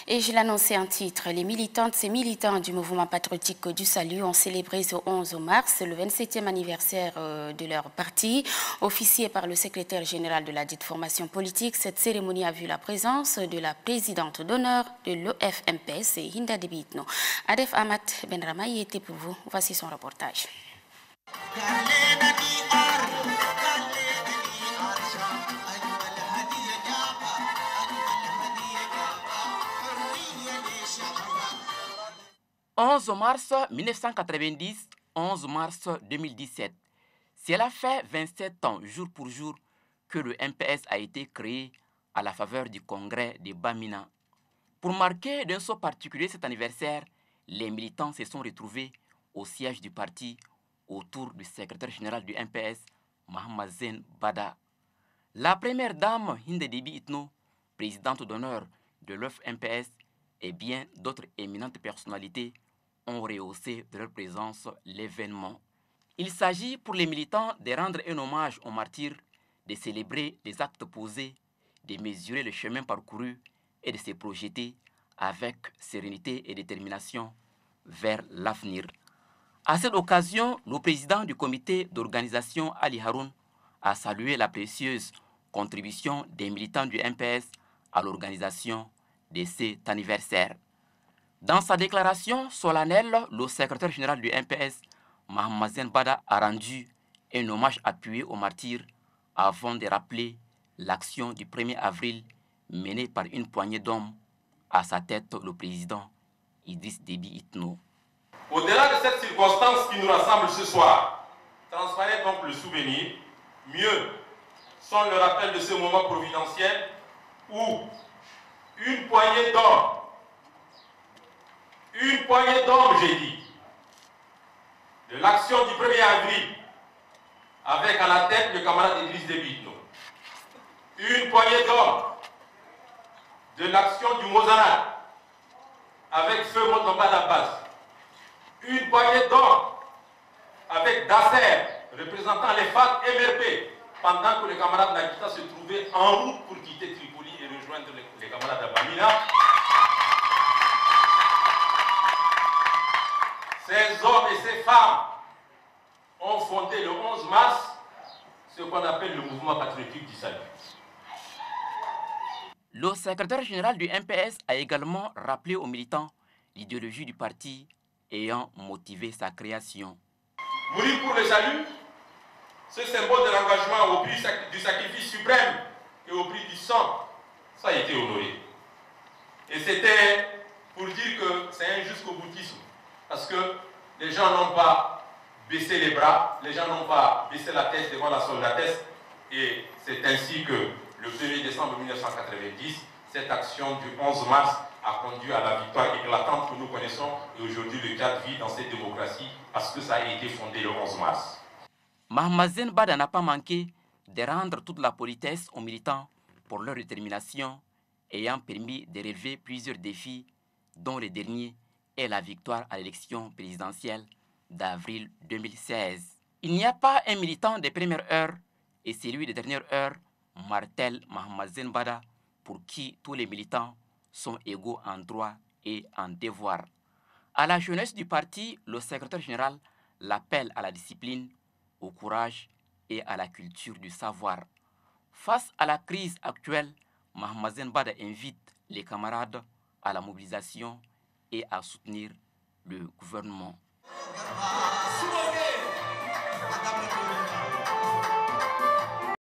Et je l'annonçais en titre, les militantes et militants du mouvement patriotique du Salut ont célébré ce 11 mars le 27e anniversaire de leur parti. Officié par le secrétaire général de la dite formation politique, cette cérémonie a vu la présence de la présidente d'honneur de l'OFMPS, Hinda Debitno. Adef Ahmad Benrama y était pour vous. Voici son reportage. « 11 mars 1990, 11 mars 2017. Cela fait 27 ans, jour pour jour, que le MPS a été créé à la faveur du congrès de Bamina. Pour marquer d'un saut particulier cet anniversaire, les militants se sont retrouvés au siège du parti autour du secrétaire général du MPS, Mahamazen Bada. La première dame, Hinde Déby Itno, présidente d'honneur de l'OFMPS, et bien d'autres éminentes personnalités ont rehaussé de leur présence l'événement. Il s'agit pour les militants de rendre un hommage aux martyrs, de célébrer les actes posés, de mesurer le chemin parcouru et de se projeter avec sérénité et détermination vers l'avenir. À cette occasion, le président du comité d'organisation, Ali Haroun, a salué la précieuse contribution des militants du MPS à l'organisation de cet anniversaire. Dans sa déclaration solennelle, le secrétaire général du MPS, Mahamazen Bada, a rendu un hommage appuyé aux martyrs avant de rappeler l'action du 1er avril menée par une poignée d'hommes, à sa tête le président Idriss Déby Itno. Au-delà de cette circonstance qui nous rassemble ce soir, transparaît donc le souvenir, mieux sont le rappel de ce moment providentiel où une poignée d'hommes, j'ai dit, de l'action du 1er avril, avec à la tête le camarade Idriss Déby Itno, une poignée d'hommes de l'action du Mozanat, avec Feu Motomba Dabbas, une poignée d'hommes avec Dasser, représentant les FAT MRP, pendant que le camarade Nakita se trouvait en route pour quitter Tripoli et rejoindre les camarades d'Abamina. Ces hommes et ces femmes ont fondé le 11 mars ce qu'on appelle le mouvement patriotique du Salut. Le secrétaire général du MPS a également rappelé aux militants l'idéologie du parti ayant motivé sa création. Mourir pour le salut, ce symbole de l'engagement au prix du sacrifice suprême et au prix du sang, ça a été honoré. Et c'était pour dire que c'est un jusqu'au boutisme. Parce que les gens n'ont pas baissé les bras, les gens n'ont pas baissé la tête devant la soldatesse. Et c'est ainsi que le 1er décembre 1990, cette action du 11 mars a conduit à la victoire éclatante que nous connaissons. Et aujourd'hui, le Tchad vit dans cette démocratie parce que ça a été fondé le 11 mars. Mahamazen Bada n'a pas manqué de rendre toute la politesse aux militants pour leur détermination, ayant permis de relever plusieurs défis, dont le dernier est la victoire à l'élection présidentielle d'avril 2016. Il n'y a pas un militant des premières heures et celui des dernières heures, martèle Mahamazen Bada, pour qui tous les militants sont égaux en droit et en devoir. À la jeunesse du parti, le secrétaire général l'appelle à la discipline, au courage et à la culture du savoir. Face à la crise actuelle, Mahamazen Bada invite les camarades à la mobilisation et à soutenir le gouvernement.